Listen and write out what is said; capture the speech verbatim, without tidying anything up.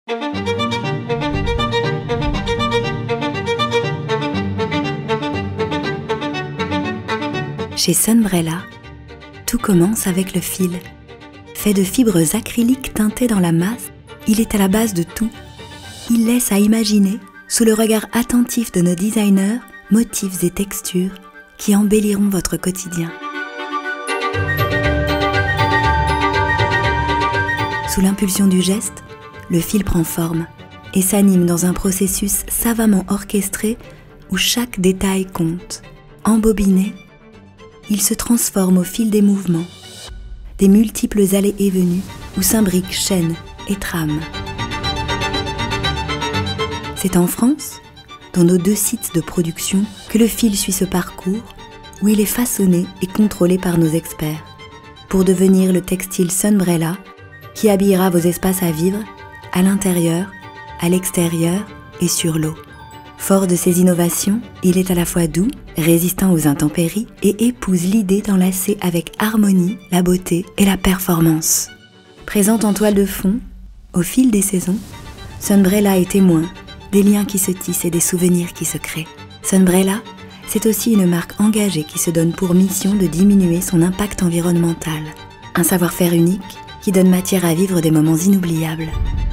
Chez Sunbrella, tout commence avec le fil. Fait de fibres acryliques teintées dans la masse, il est à la base de tout. Il laisse à imaginer, sous le regard attentif de nos designers, motifs et textures qui embelliront votre quotidien. Sous l'impulsion du geste, le fil prend forme et s'anime dans un processus savamment orchestré où chaque détail compte. Embobiné, il se transforme au fil des mouvements, des multiples allées et venues où s'imbriquent chaînes et trames. C'est en France, dans nos deux sites de production, que le fil suit ce parcours où il est façonné et contrôlé par nos experts pour devenir le textile Sunbrella qui habillera vos espaces à vivre à l'intérieur, à l'extérieur et sur l'eau. Fort de ses innovations, il est à la fois doux, résistant aux intempéries et épouse l'idée d'enlacer avec harmonie la beauté et la performance. Présente en toile de fond, au fil des saisons, Sunbrella est témoin des liens qui se tissent et des souvenirs qui se créent. Sunbrella, c'est aussi une marque engagée qui se donne pour mission de diminuer son impact environnemental. Un savoir-faire unique qui donne matière à vivre des moments inoubliables.